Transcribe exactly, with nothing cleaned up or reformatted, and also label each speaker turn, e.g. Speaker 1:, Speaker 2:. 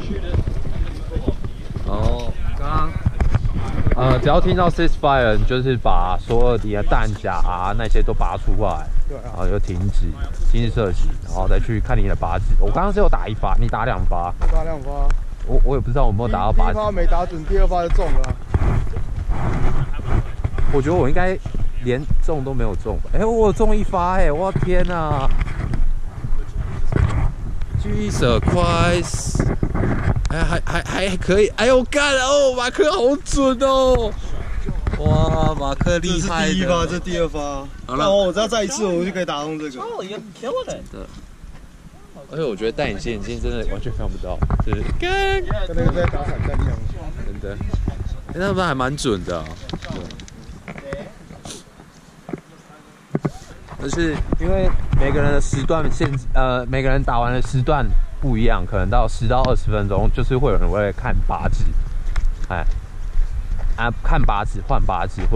Speaker 1: 哦，刚刚呃，只要听到 ceasefire， 就是把所有你的弹夹啊那些都拔出来，
Speaker 2: 对啊，
Speaker 1: 然后就停止停止射击，然后再去看你的靶子。我刚刚只有打一发，你打两发，
Speaker 2: 我打两发，
Speaker 1: 我我也不知道我有没有打到靶子。
Speaker 2: 第一发没打准，第二发就中了。
Speaker 1: 我觉得我应该连中都没有中。哎、欸，我有中一发哎、欸！我天哪 ！Jesus Christ！ 哎，还还还可以！哎呦干哦，马克好准哦！哇，马克厉害的！
Speaker 2: 这是第一发，这第二发。好了，我只要再一次，我就可以打中这个。
Speaker 1: Oh, you killed it！ 真的。而且我觉得戴眼镜眼镜真的完全看不到，就是跟
Speaker 2: 跟那个在打散弹一样。
Speaker 1: 真的，哎、欸，那不还蛮准的、啊。就是因为每个人的时段限制，呃，每个人打完的时段不一样，可能到十到二十分钟，就是会有人会看靶子，哎，啊，看靶子换靶子。